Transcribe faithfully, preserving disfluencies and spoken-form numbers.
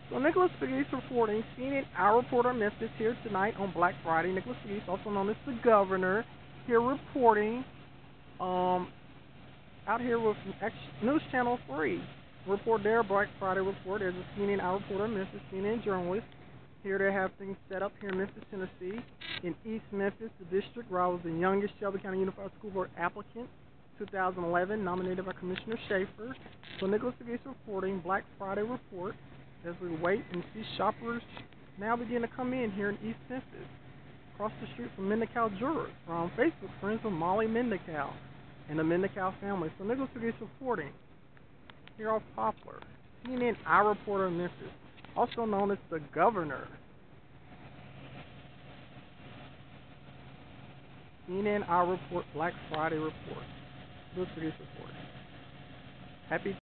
So Nicholas Pegues reporting, C N N Our Reporter Memphis here tonight on Black Friday. Nicholas Pegues, also known as the Governor, here reporting um, out here with X News Channel three. Report there, Black Friday report. There's a C N N Our Reporter Memphis, C N N journalist. Here they have things set up here in Memphis, Tennessee. In East Memphis, the district, where I was the youngest Shelby County Unified School Board applicant, two thousand eleven, nominated by Commissioner Schaefer. So Nicholas Pegues reporting Black Friday report as we wait and see shoppers now begin to come in here in East Memphis, across the street from Mendical Jewelers. We're on Facebook, friends with Molly Mendical and the Mendical family. So Nicholas Pegues reporting here off Poplar. C N N Our Reporter in Memphis, also known as the Governor. C N N Our Report, Black Friday report. Nicholas Pegues reporting. Happy